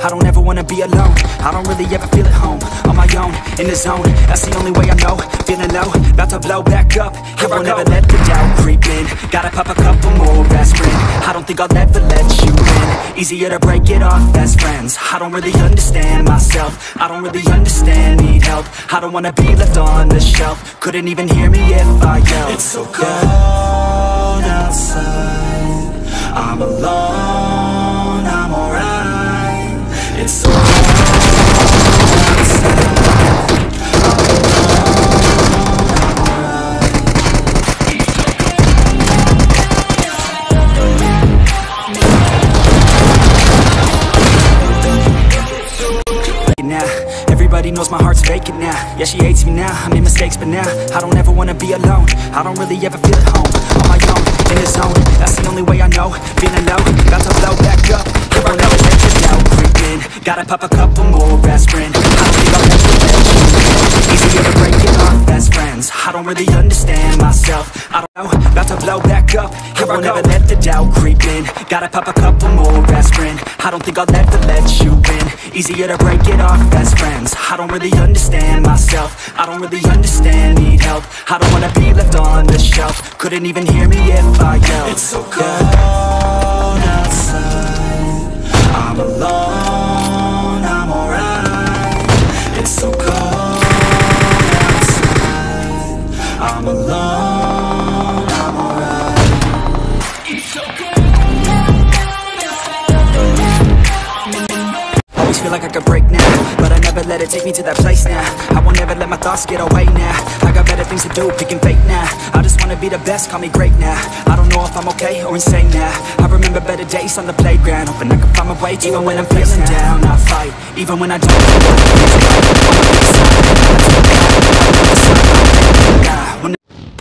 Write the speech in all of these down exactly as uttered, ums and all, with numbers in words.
I don't ever wanna be alone. I don't really ever feel at home. On my own, in the zone, that's the only way I know. Feeling low, about to blow back up. I won't ever let the doubt creep in. Gotta pop a couple more aspirin. I don't think I'll ever let you in. Easier to break it off best friends. I don't really understand myself. I don't really understand, need help. I don't wanna be left on the shelf. Couldn't even hear me if I yelled. It's so cold outside, I'm alone, I'm alright. It's so cold outside, I'm alone, now. Everybody knows my heart's vacant now. Yeah, she hates me now, I made mistakes but now I don't ever wanna be alone. I don't really ever feel at home. On my own, in the zone, that's the only way I know. Feeling low, about to blow back up. Here I never let the doubt creep in. Gotta pop a couple more aspirin. I don't think I'll ever let you in. Easier to break it off best friends. I don't really understand myself. I don't know, about to blow back up. Here I never let the doubt creep in. Gotta pop a couple more aspirin. I don't think I'll ever let you in. Easier to break it off best friends. I don't really understand myself. I don't really understand, need help. I don't wanna be left on the shelf. Couldn't even hear me if I yelled. It's so cold outside, I'm alone, I'm alright. It's so cold outside, I'm alone, I'm alright. It's so cold. Always feel like I could break now, but I never let it take me to that place now. I won't ever let my thoughts get away now. I got better things to do, picking fate now. I just wanna be the best, call me great now. I don't know if I'm okay or insane now. I remember better days on the playground, hoping I can find my way. Even when I'm feeling down, I fight. Even when I don't when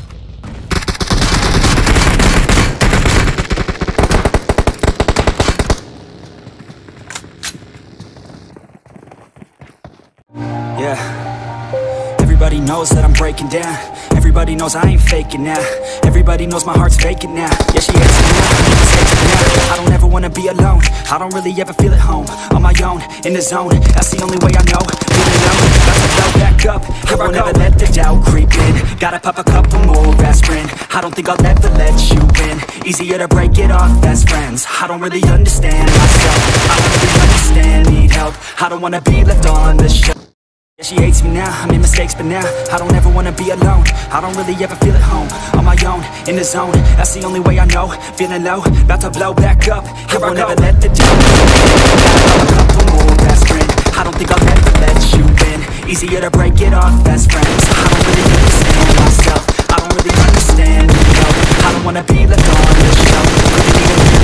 yeah, everybody knows that I'm breaking down. Everybody knows I ain't faking now. Everybody knows my heart's vacant now. Yeah, she hates me now. I don't ever wanna be alone. I don't really ever feel at home. On my own, in the zone, that's the only way I know. Feeling low, about to blow back up. I won't ever let the doubt creep in. Gotta pop a couple more aspirin. I don't think I'll ever let you in. Easier to break it off best friends. I don't really understand myself. I don't really understand, need help. I don't wanna be left on the shelf. She hates me now, I made mistakes but now I don't ever wanna be alone. I don't really ever feel at home. On my own, in the zone, that's the only way I know. Feeling low, about to blow back up. I won't ever let the doubt creep in. Gotta pop a couple more aspirin. I don't think I'll ever let you in. Easier to break it off best friends. I don't really understand myself. I don't really understand, you know. I don't wanna be left on the shelf.